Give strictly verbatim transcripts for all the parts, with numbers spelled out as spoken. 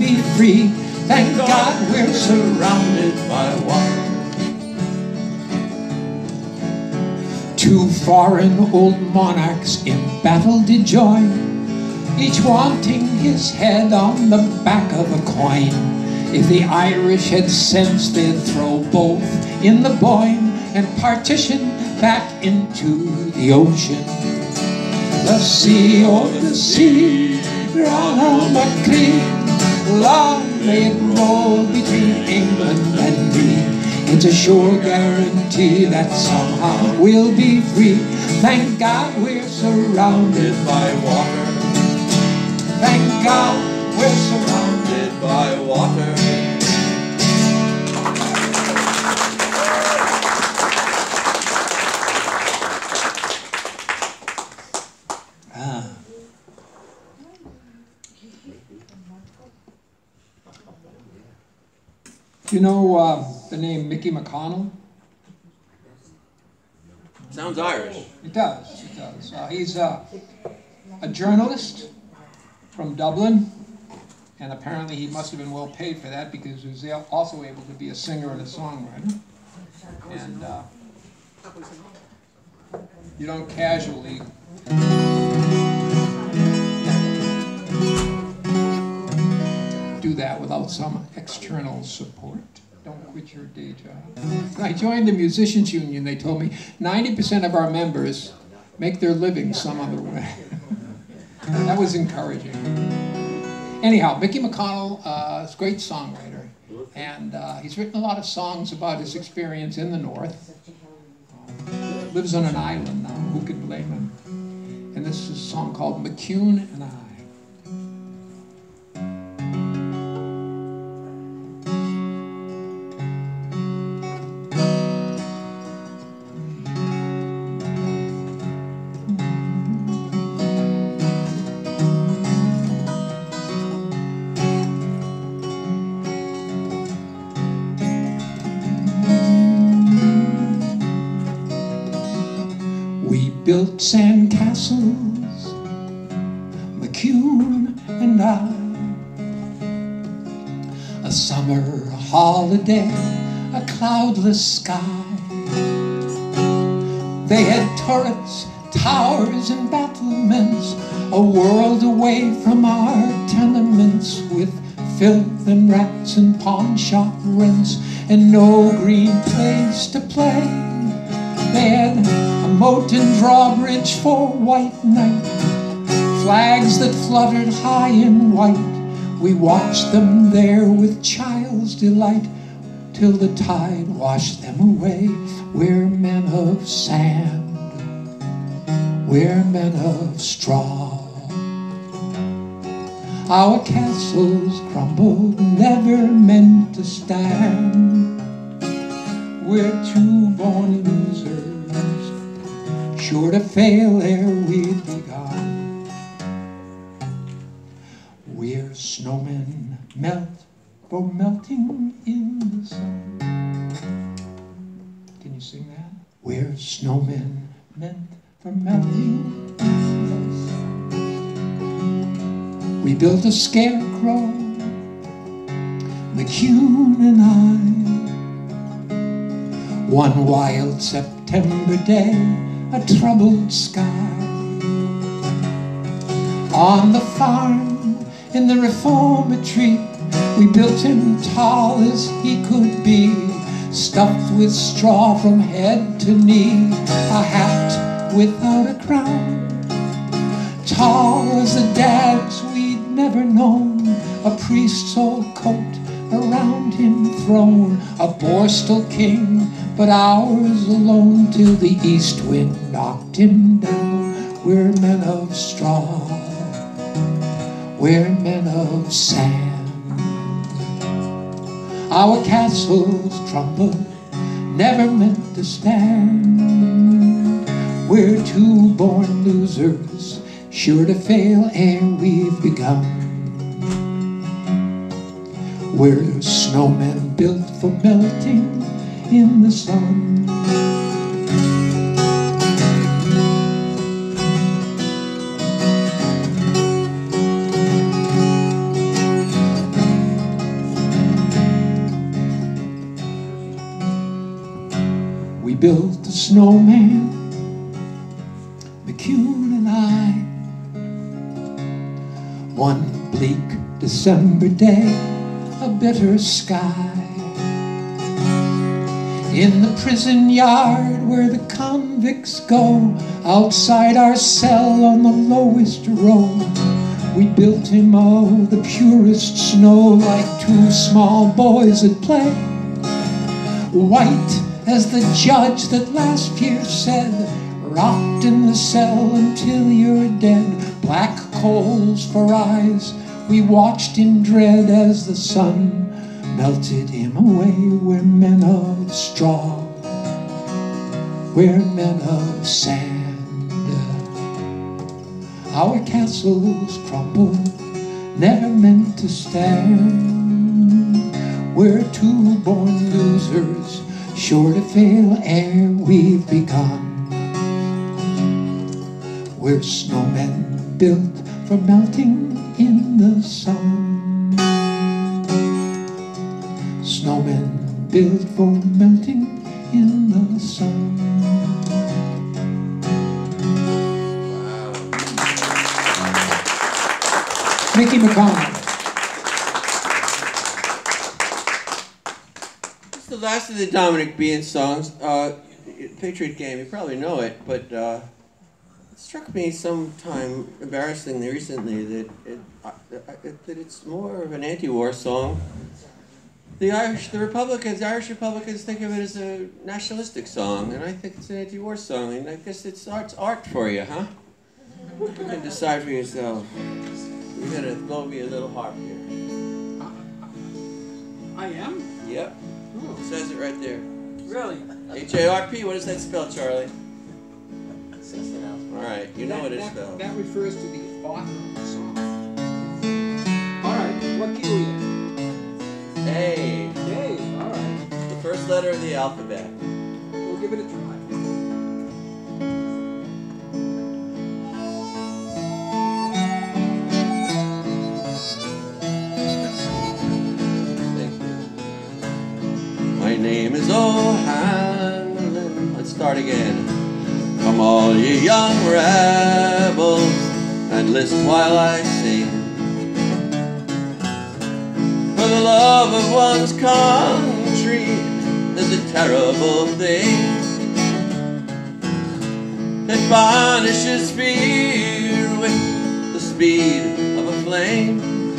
be free. Thank God we're surrounded by water. Two foreign old monarchs in battle did join, each wanting his head on the back of a coin. If the Irish had sense, they'd throw both in the Boyne and partition back into the ocean. The sea, oh the sea, round a creek, long may it roll between England and me. It's a sure guarantee that somehow we'll be free. Thank God we're surrounded by water. Thank God we're surrounded by water. Ah. You know uh, the name Mickey McConnell? Sounds Irish. It does, it does. Uh, he's uh, a journalist from Dublin, and apparently he must have been well paid for that because he was also able to be a singer and a songwriter. And uh, you don't casually do that without some external support. Don't quit your day job. When I joined the Musicians Union, they told me ninety percent of our members make their living some other way. That was encouraging. Anyhow, Mickey McConnell uh, is a great songwriter, and uh, he's written a lot of songs about his experience in the North. Um, lives on an island now, who could blame him? And this is a song called McCune and I. Built sand castles, McCune and I. A summer holiday, a cloudless sky. They had turrets, towers and battlements, a world away from our tenements, with filth and rats and pawn shop rents, and no green place to play. They had a moat and drawbridge for white night, flags that fluttered high in white. We watched them there with child's delight, till the tide washed them away. We're men of sand, we're men of straw. Our castles crumbled, never meant to stand. We're two born losers, sure to fail ere we've begun. We're snowmen melt for melting in the sun. Can you sing that? We're snowmen meant for melting in the sun. We built a scarecrow, McCune and I. One wild September day, a troubled sky. On the farm, in the reformatory, we built him tall as he could be, stuffed with straw from head to knee, a hat without a crown. Tall as the dads we'd never known, a priest's old coat around him thrown, a borstal king, but ours alone, till the east wind knocked him down. We're men of straw, we're men of sand. Our castles crumbled, never meant to stand. We're two born losers, sure to fail ere we've begun. We're snowmen built for melting in the sun. built a snowman, McCune and I. One bleak December day, a bitter sky. In the prison yard where the convicts go, outside our cell on the lowest row, we built him of the purest snow, like two small boys at play. White as the judge that last year said, rot in the cell until you're dead. Black coals for eyes, we watched in dread as the sun melted him away. We're men of straw, we're men of sand. Our castles crumble, never meant to stand. We're two born losers, sure to fail ere we've begun. We're snowmen built for melting in the sun. Snowmen built for melting in the sun. Mickey McConnell. This is the last of the Dominic Bean songs. Uh, Patriot Game, you probably know it, but uh, it struck me sometime embarrassingly recently that it, uh, it, that it's more of an anti-war song. The Irish, the Republicans, the Irish Republicans think of it as a nationalistic song, and I think it's an anti-war song. And I guess it's art's art for you, huh? You can decide for yourself. You're gonna blow me a little harp here. Uh, I am? Yep. Oh. It says it right there. Really? H A R P, what does that spell, Charlie? All right, you know that, what it that, spells. That refers to the author of the song. All right, what key are we in? A. A, all right. The first letter of the alphabet. We'll give it a try. My name is O'Hanlon. Let's start again. Come all ye young rebels, and list while I sing. For the love of one's country is a terrible thing. It banishes fear with the speed of a flame,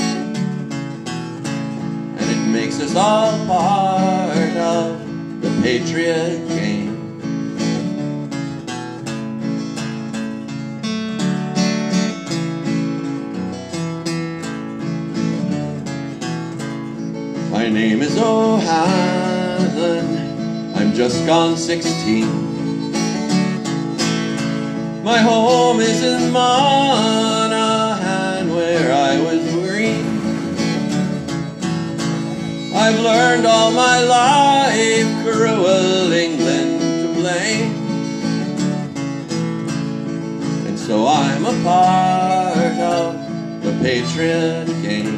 and it makes us all part of the patriot game. My name is O'Hanlon, I'm just gone sixteen. My home is in Monaghan, where I was green. I've learned all my life cruel England to blame, and so I'm a part of the patriot game.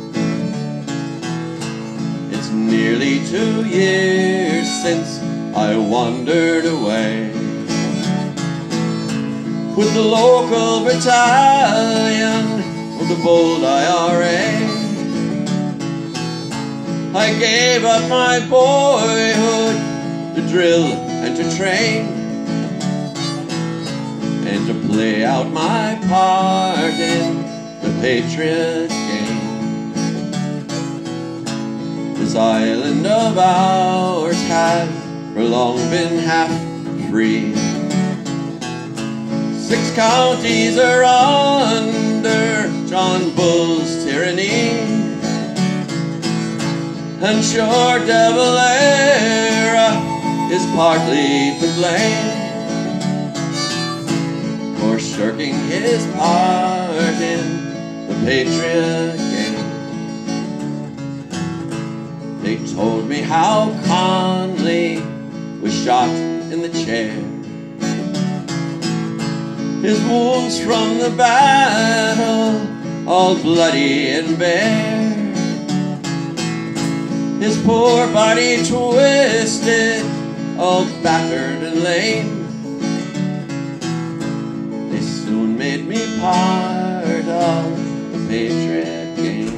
It's nearly two years since I wandered away with the local battalion of the bold I R A. I gave up my boyhood to drill and to train, and to play out my part in the patriot game. This island of ours has for long been half free. Six counties are under John Bull's tyranny, and sure De Valera is partly to blame for shirking his part in the patriot game. They told me how Conley was shot in the chair, his wounds from the battle all bloody and bare, his poor body twisted all battered and lame. They soon made me part of the Patriot game.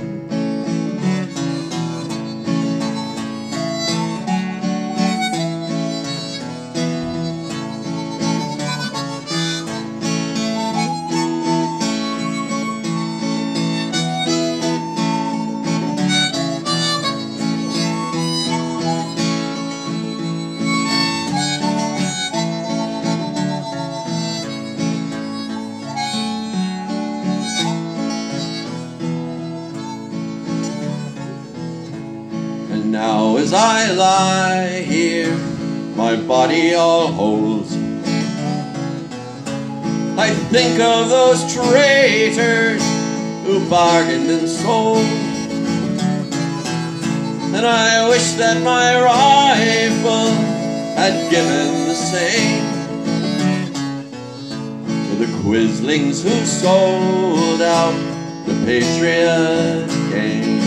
Now as I lie here, my body all holds, I think of those traitors who bargained and sold, and I wish that my rifle had given the same to the quislings who sold out the Patriot game.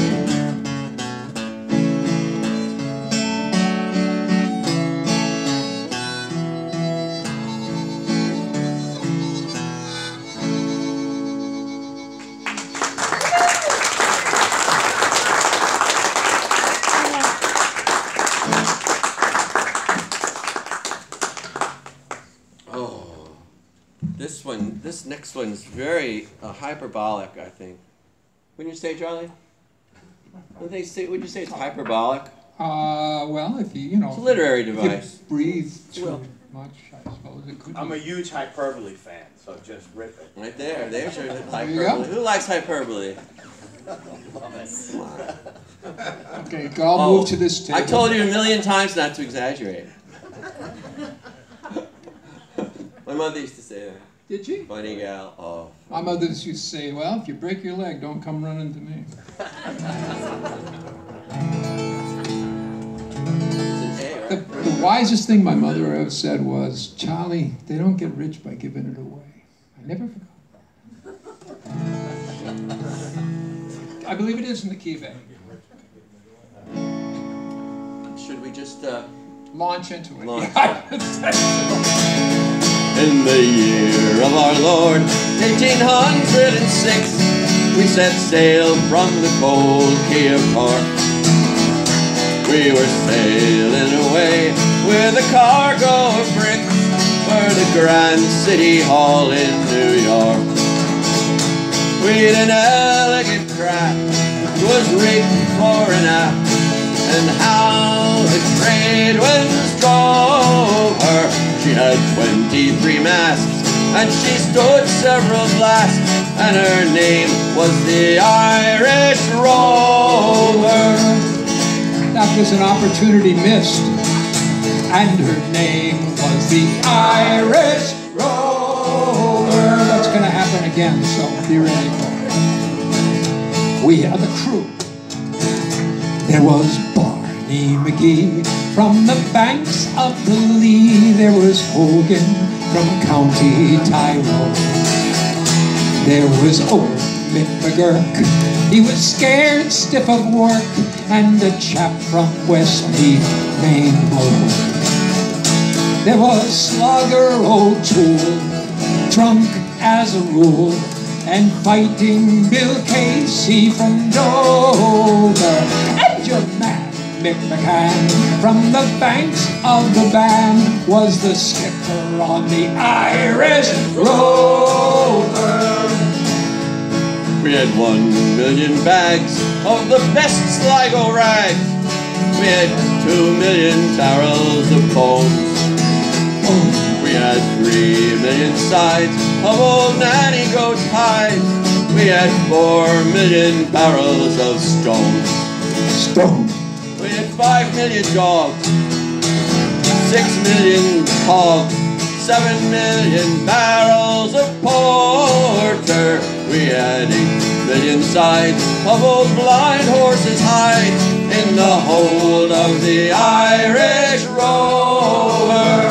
This one, this next one's very uh, hyperbolic, I think. Wouldn't you say, Charlie? Would they say? Would you say it's hyperbolic? Uh, well, if you, you know, it's a literary if device. you breathe too Well, much, I suppose it could. I'm be. a huge hyperbole fan, so just rip it. Right there, there's your you hyperbole. go. Who likes hyperbole? Okay, I'll Oh, move to this table. I told you a million times not to exaggerate. My mother used to say that. Did she? Funny gal. Oh. My mother used to say, well, if you break your leg, don't come running to me. The, the wisest thing my mother ever said was, Charlie, they don't get rich by giving it away. I never forgot. I believe it is in the key vein. Should we just uh, Launch into it. Launch. In the year of our Lord, eighteen hundred six, we set sail from the cold Key of Cork. We were sailing away with a cargo of bricks for the Grand City Hall in New York. We'd an elegant craft, 'twas rigged fore and aft, and how the trade winds drove her. She had twenty-three masts, and she stood several blasts, and her name was the Irish Rover. That was an opportunity missed, and her name was the Irish Rover. That's going to happen again, so be ready for it. We are the crew. There was Barney McGee from the banks of the Lee. There was Hogan from County Tyrone. There was old Mick McGurk. He was scared stiff of work, and a chap from Westmeath, Maine, Malone. There was Slugger O'Toole, drunk as a rule, and fighting Bill Casey from Dover. And your man, Mick McCann, from the banks of the Bann, was the skipper on the Irish Rover. We had one million bags of the best Sligo rags. We had two million barrels of bones. We had three million sides of old Nanny Goat's hides. We had four million barrels of stone. Stone. We had five million dogs, six million hogs, seven million barrels of porter. We had eight million sides of old blind horses' hides in the hold of the Irish Rover.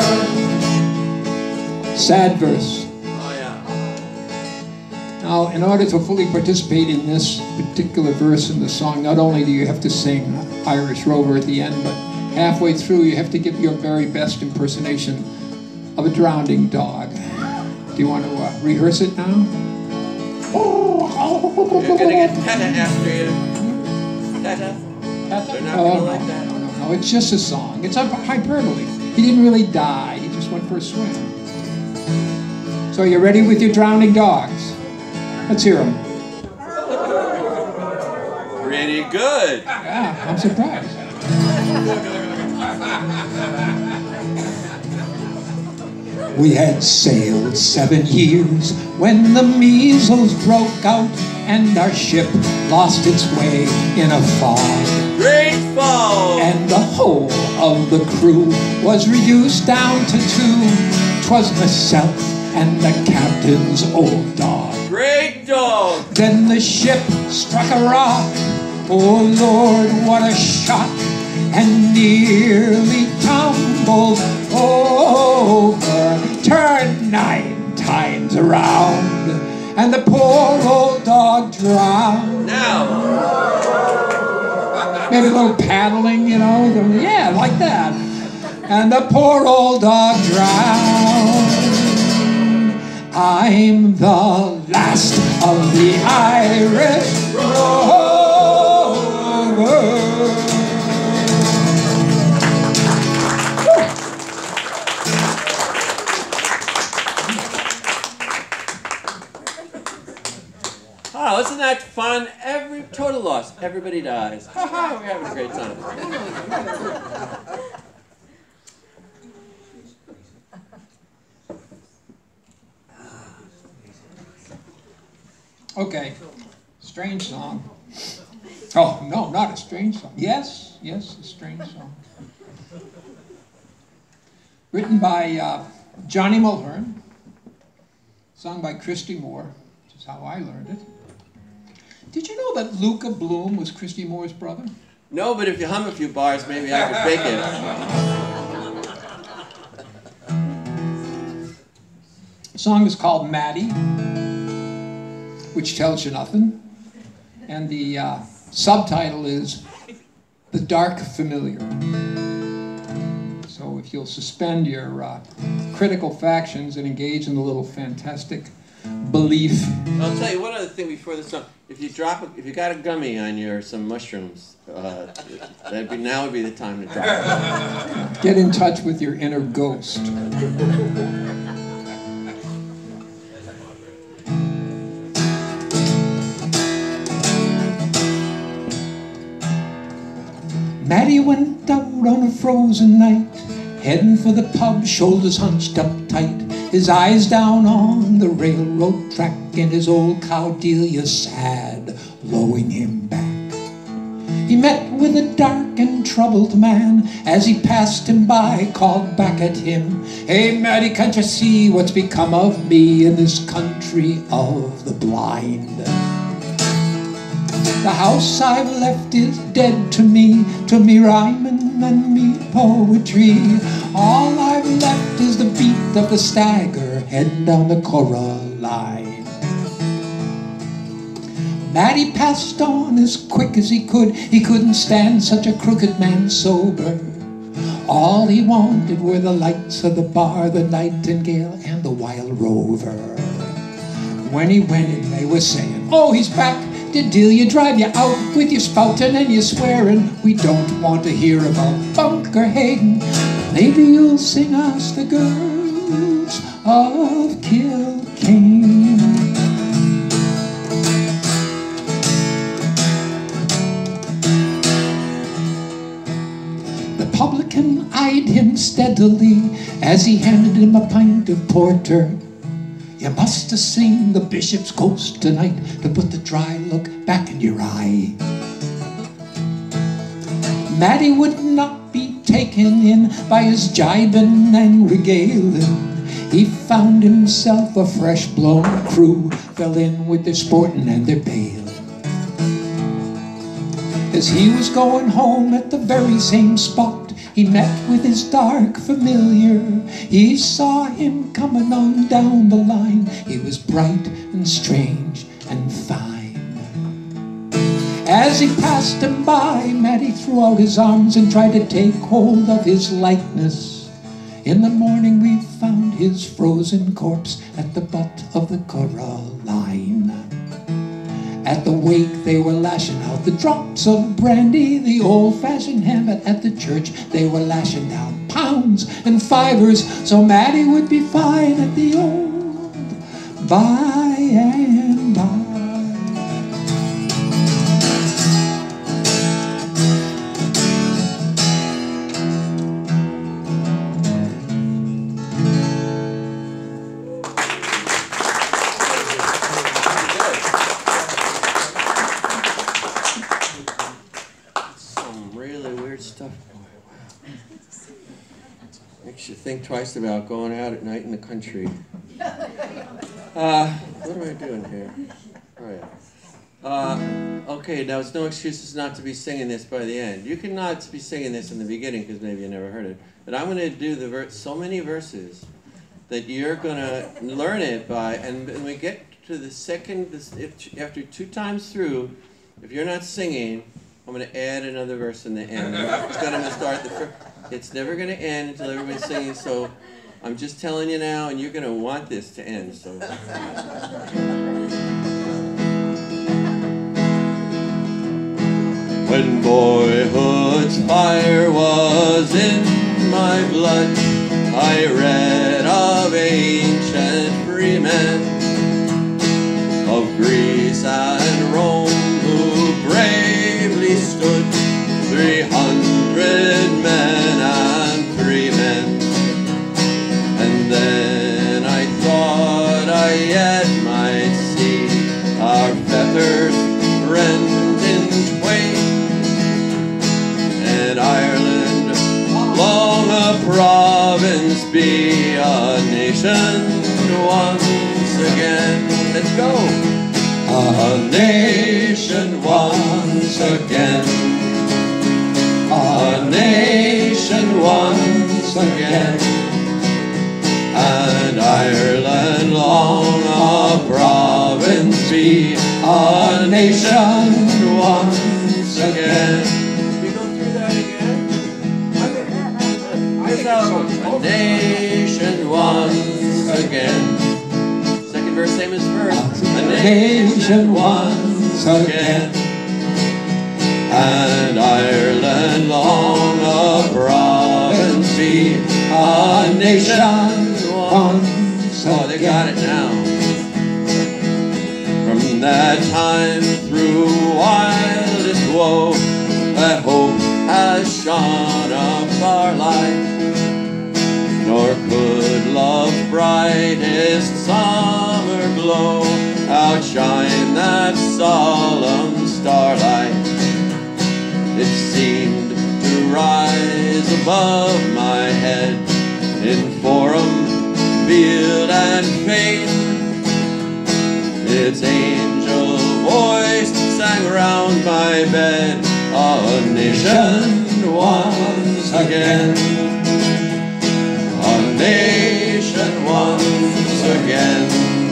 Sad verse. Oh yeah. Now, in order to fully participate in this particular verse in the song, not only do you have to sing Irish Rover at the end, but halfway through, you have to give your very best impersonation of a drowning dog. Do you want to uh, rehearse it now? You're gonna get Tata after you. Tata? They're not Oh, gonna no, like that. no, no, no, it's just a song. It's a hyperbole. He didn't really die. He just went for a swim. So you ready with your drowning dogs? Let's hear them. Pretty good. Yeah, I'm surprised. We had sailed seven years when the measles broke out and our ship lost its way in a fog. Great fall. And the whole of the crew was reduced down to two. 'Twas myself and the captain's old dog. Great dog. Then the ship struck a rock. Oh Lord, what a shock! And nearly tumbled over, turned nine times around, and the poor old dog drowned. Now. Maybe a little paddling, you know, yeah, like that. And the poor old dog drowned. I'm the last of the Irish rovers. Oh, isn't that fun? Every total loss. Everybody dies. Ha ha, we're having a great time. Okay, strange song. Oh, no, not a strange song. Yes, yes, a strange song. Written by uh, Johnny Mulhern, sung by Christy Moore, which is how I learned it. Did you know that Luca Bloom was Christy Moore's brother? No, but if you hum a few bars, maybe I could fake it. The song is called Maddie, which tells you nothing. And the uh, subtitle is The Dark Familiar. So if you'll suspend your uh, critical factions and engage in a little fantastic belief. I'll tell you one other thing before this song. If you drop, a, if you got a gummy on you or some mushrooms, uh, that'd be now would be the time to drop it. Get in touch with your inner ghost. Maddie went out on a frozen night, heading for the pub, shoulders hunched up tight, his eyes down on the railroad track, and his old cow Delia sad, lowing him back. He met with a dark and troubled man, as he passed him by, called back at him, "Hey Maddie, can't you see what's become of me in this country of the blind? The house I've left is dead to me, to me rhyming and me poetry. All I've left is the beat of the stagger heading down the Coraline." Maddie passed on as quick as he could. He couldn't stand such a crooked man sober. All he wanted were the lights of the bar, the nightingale and the wild rover. When he went in, they were saying, "Oh, he's back. Did Delia drive you out with your spouting and your swearing? We don't want to hear about Bunker Hayden. Maybe you'll sing us the girls of Kilkenny." The publican eyed him steadily as he handed him a pint of porter. "You must have seen the bishop's ghost tonight to put the dry look back in your eye." Maddie would not be taken in by his jibing and regaling. He found himself a fresh-blown crew, fell in with their sporting and their bailing. As he was going home at the very same spot, he met with his dark familiar. He saw him coming on down the line. He was bright and strange and fine. As he passed him by, Matty threw out his arms and tried to take hold of his likeness. In the morning we found his frozen corpse at the butt of the Coraline. At the wake they were lashing out the drops of brandy, the old-fashioned hammer at the church they were lashing down pounds and fivers, so Matty would be fine at the old by and by. Makes you think twice about going out at night in the country. Uh, what am I doing here? Oh yeah. Uh, okay, now it's no excuses not to be singing this by the end. You cannot be singing this in the beginning because maybe you never heard it. But I'm going to do the ver so many verses that you're going to learn it by, and when we get to the second, this, if, after two times through, if you're not singing, I'm going to add another verse in the end. It's going to start the first. It's never going to end until everybody's singing, so I'm just telling you now, and you're going to want this to end. So. When boyhood's fire was in my blood, I read of ancient freemen of Greece and Rome who bravely stood, three hundred men and three men. And then I thought I yet might see our fetters rent in twain, and Ireland, long a province, be a nation once again. Let's go! A nation once again. A nation once again. And Ireland, long a province, be a nation once again. Can we go through that again? I think so. A nation once again. Second verse, same as first. A nation once again. And Ireland, long a province, be a nation once again. Oh, they got it now. From that time through wildest woe, that hope has shone of our light, nor could love's brightest summer glow outshine that solemn starlight. It seemed to rise above my head in forum, field, and fane. Its angel voice sang round my bed, a nation once again. A nation once again.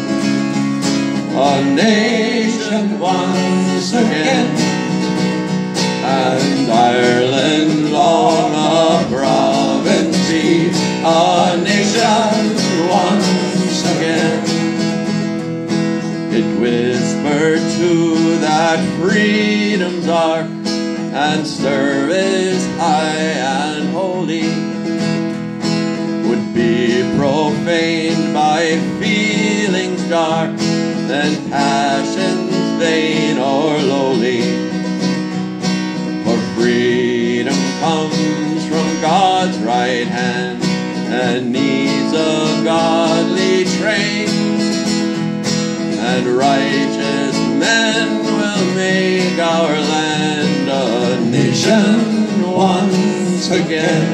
A nation once again. And Ireland, long a province, be a nation once again. It whispered to that freedom dark and service high and holy would be profaned by feelings dark and passions vain or lowly. For freedom comes from God's right hand and needs a godly train, and righteous men will make our land a nation once again.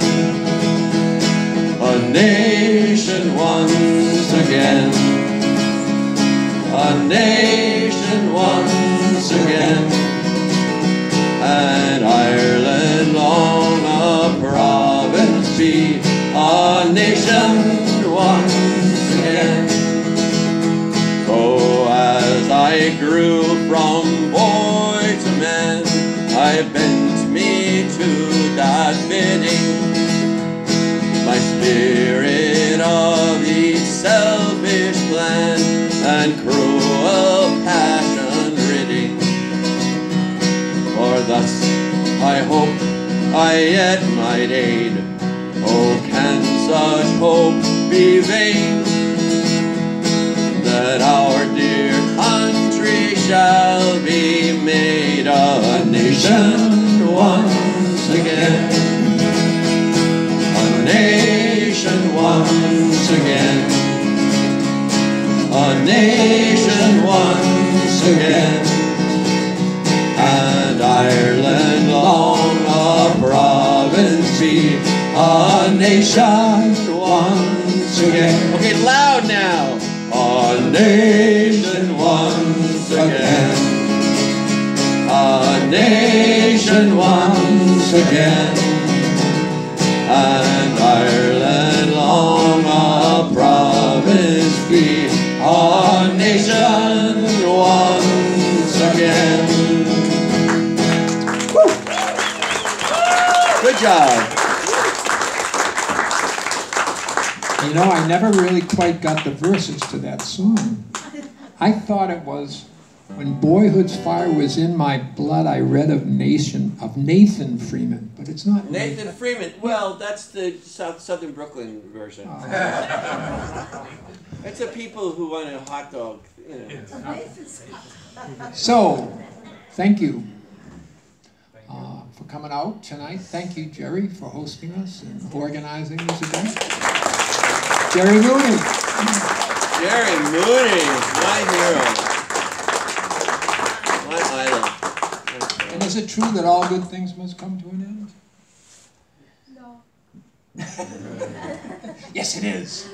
A nation once again. A nation once again. And Ireland, long a province, be a nation once again. So as I grew from boy to man, to that bidding. My spirit of each selfish plan and cruel passion ridding. For thus I hope I yet might aid. Oh, can such hope be vain? That our dear country shall be made a nation once again. A nation once again. A nation once again. And Ireland long a province be, a nation once again. Okay, loud now. A nation once again. A nation once again. And Ireland long a province be, a nation once again. Woo. Good job. You know, I never really quite got the verses to that song. I thought it was, when boyhood's fire was in my blood, I read of nation of Nathan Freeman, but it's not Nathan Freeman. Well, that's the South Southern Brooklyn version. Oh. It's a people who want a hot dog. You know. So, thank you uh, for coming out tonight. Thank you, Jerry, for hosting us and organizing this event. Jerry Mooney. Jerry Mooney, my hero. My idol. And is it true that all good things must come to an end? No. Yes, it is.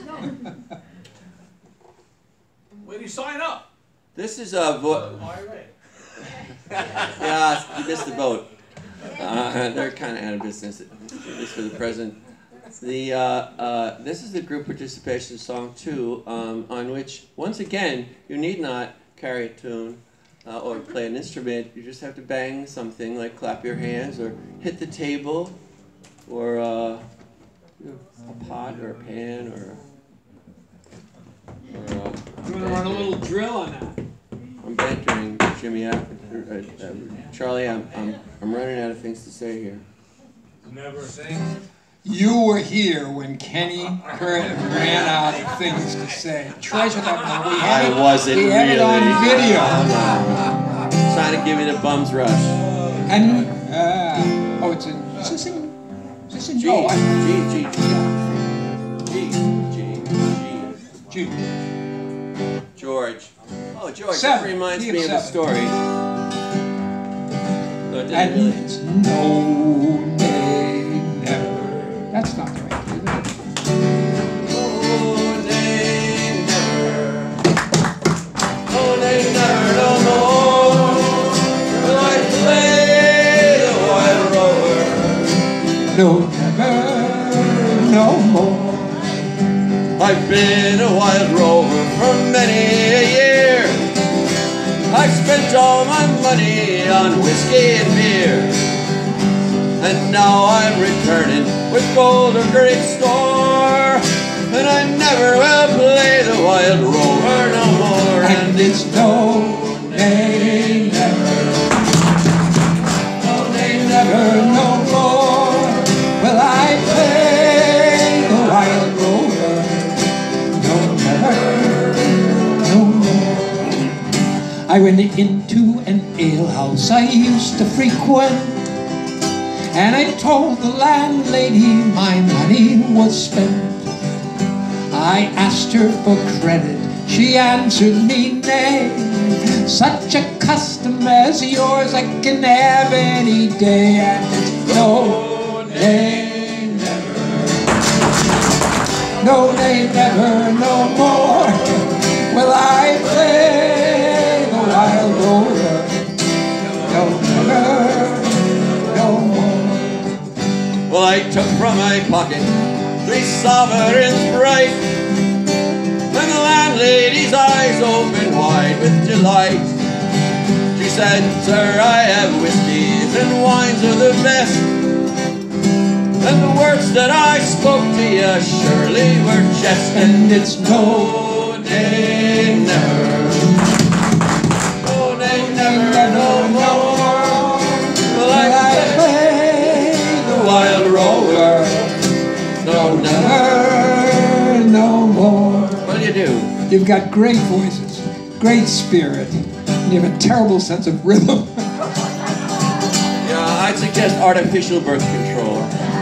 Where do you sign up? This is a vote. Yeah, you missed the boat. Uh, they're kind of out of business, at least for the present. The uh, uh, this is the group participation song too, um, on which once again you need not carry a tune uh, or play an instrument. You just have to bang something like clap your hands or hit the table or uh, you know, a pot or a pan or. or uh, I'm going to run a little drill on that. I'm bantering Jimmy out. Uh, uh, Charlie, I'm, I'm I'm running out of things to say here. Never sing. You were here when Kenny Curtin ran out of things to say. Treasure that moment. We have I it, wasn't we have really. it on video. Trying to give you the bum's rush. And, uh, oh, it's in, is this in, is this in, G, oh, I, G, G, G, G, G. G. George. Oh, George, Seven. that reminds Key of me of a seven. story. No, it didn't And really. it's no, nay, never. That's not right, is it? Oh, nay, never. Oh, nay, never no more will I play the wild rover. No, never, no more. I've been a wild rover for many a year. I've spent all my money on whiskey and beer. And now I'm returning with gold of great store. And I never will play the wild rover no more. And it's no, nay, never. No, nay, never, no more. Will I play the wild rover? No, never, no more. I went into an alehouse I used to frequent, and I told the landlady my money was spent. I asked her for credit, she answered me nay. Such a custom as yours I can have any day. And it's no, nay, never. No, nay, never, no more will I play the wild rover. No, never, no more. Well, I took from my pocket three sovereigns bright, and the landlady's eyes opened wide with delight. She said, "Sir, I have whiskies and wines of the best, And the words that I spoke to you surely were jest, and it's no, nay, never. No, nay, never, no more. Will I play the wild rover? No, never, no more. What do you do? You've got great voices, great spirit, and you have a terrible sense of rhythm. Yeah, I'd suggest artificial birth control.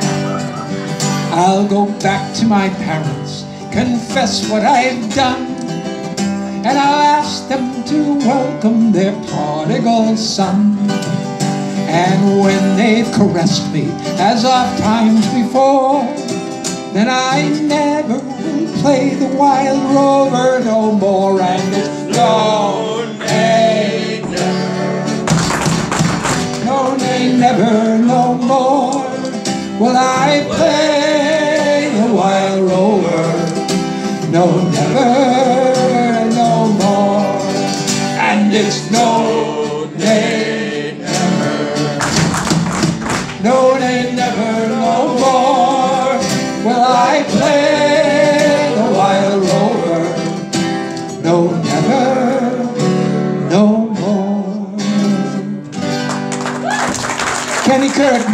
I'll go back to my parents, confess what I've done, and I'll ask them to welcome their prodigal son. And when they've caressed me, as oft times before, then I never will play the wild rover no more. And it's no, nay, never. No, nay, never, no more will I play the wild rover. No, never, no more. And it's no, nay, never. No, nay, never, no more will I play the wild rover. No, never, no more. Kenny Curtin.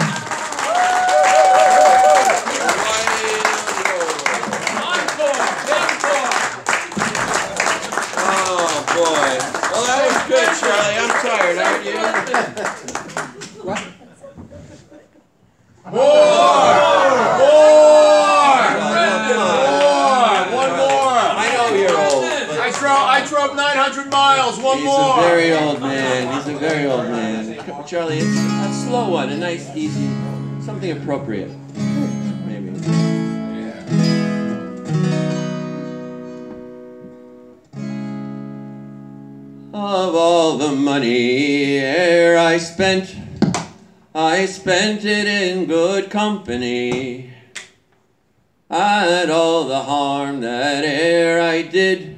Oh boy. Well, that was good, Charlie. I'm tired, aren't you? What? More! More! One more! I know you're old. but I drove, I drove nine hundred miles. One He's more! a very old man. He's a very old man. Charlie, it's a slow one, a nice, easy, something appropriate. Maybe. Of all the money ere I spent, I spent it in good company. And all the harm that ere I did,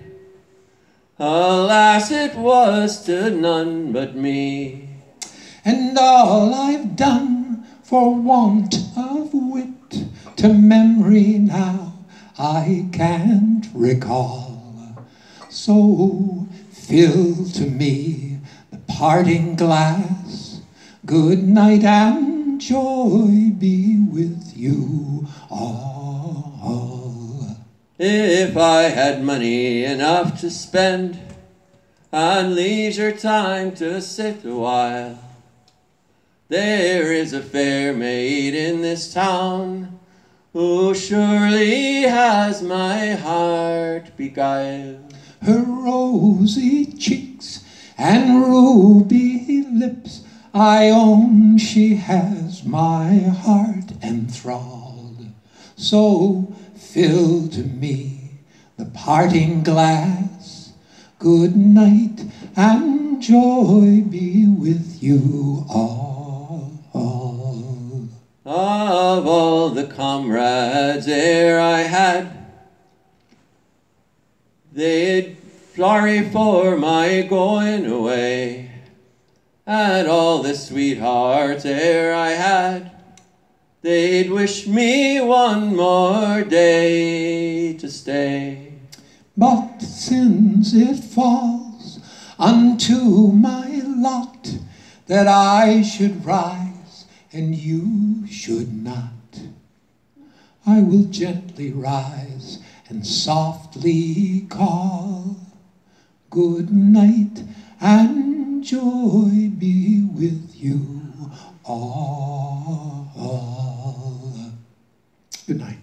alas, it was to none but me. And all I've done for want of wit, to memory now I can't recall. So fill to me the parting glass. Good night and joy be with you all. If I had money enough to spend, and leisure time to sit a while, there is a fair maid in this town, who surely has my heart beguiled. Her rosy cheeks and ruby lips, I own she has my heart enthralled. So fill to me the parting glass. Good night and joy be with you all. Of all the comrades ere I had, they'd sorry for my going away. And all the sweethearts ere I had, they'd wish me one more day to stay. But since it falls unto my lot that I should rise and you should not, I will gently rise and softly call. Good night and joy be with you all. Good night.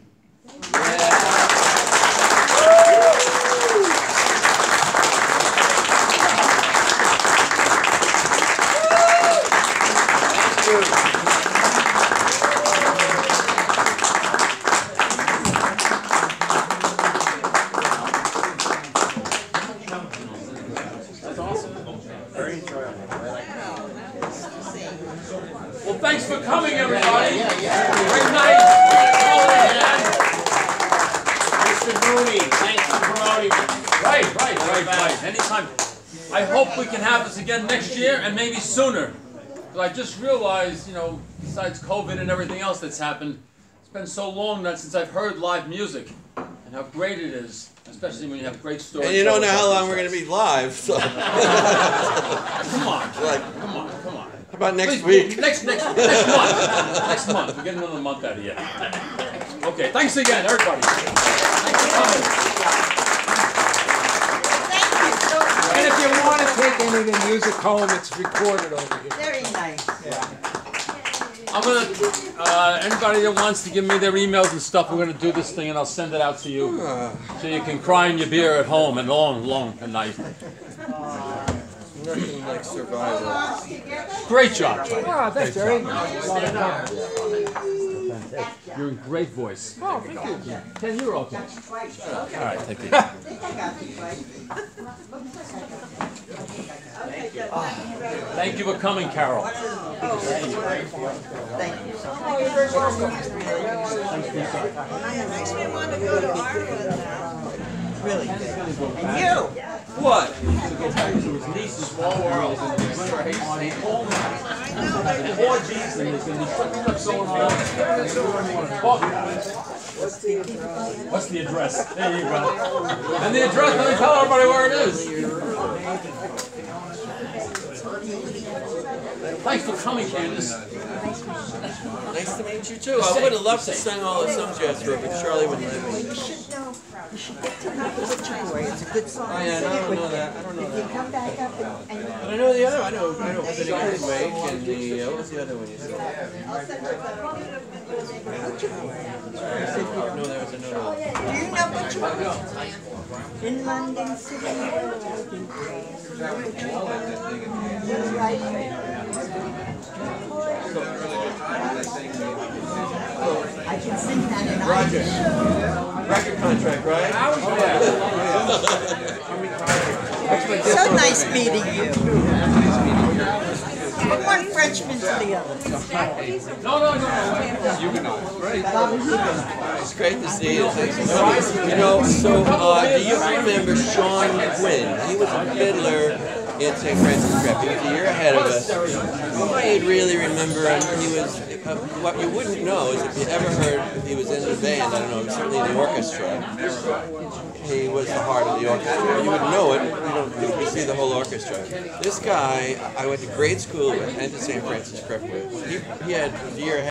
Well, thanks for coming, everybody. Great night. Mister Mooney, thanks for promoting me. Right, right, right, right. Anytime. I hope we can have this again next year and maybe sooner. But I just realized, you know, besides COVID and everything else that's happened, it's been so long that since I've heard live music and how great it is, especially when you have great stories. And you don't know how long we're going to be live, so. Come on, Like, come on, come on. how about next Please, week? Next, next, next month. Next month. We get another month out of you. Okay, thanks again, everybody. Thanks for coming. And if you want to take any of the music home, it's recorded over here. Very nice. I'm gonna, uh, anybody that wants to give me their emails and stuff, we're gonna do this thing and I'll send it out to you. So you can cry in your beer at home and long, long at night. Nothing like survival. Great job. Oh, that's very nice. You're in great voice. Oh, thank you. Ken, you're okay. All right, thank you. Thank you for coming, Carol. Thank you. Makes me want to go to Ireland now. Really good. And you? What? Small world. Four G's and there's going to be stuff going on. What's the address? There you go. And the address, let me tell everybody where it is. Thanks for coming, Candace. Nice to meet you too. I would have loved to sing all the songs you asked for, but Charlie wouldn't let me. You should know. You should get to know the Boy. It's a good song. Oh yeah, no, I don't know that. I don't know You that. come back up and, and But I know the other. I know. I know. Sitting on the Wake and the. Uh, what was the other one you said? No, there was another one. do you know which one? In London City. I can sing that in Roger. Record contract, right? So nice meeting you. From one Frenchman to the other. No, no, no. It's great to see you. You know, so uh, do you remember Sean Quinn? He was a fiddler in Saint Francis Prep. He was a year ahead of us. You might really remember him. He was. Uh, what you wouldn't know is if you ever heard he was in the band. I don't know, certainly in the orchestra. He was the heart of the orchestra. You would know it. You don't. You see the whole orchestra. This guy, I went to grade school with and to Saint Francis Prep with. He, he had a year ahead.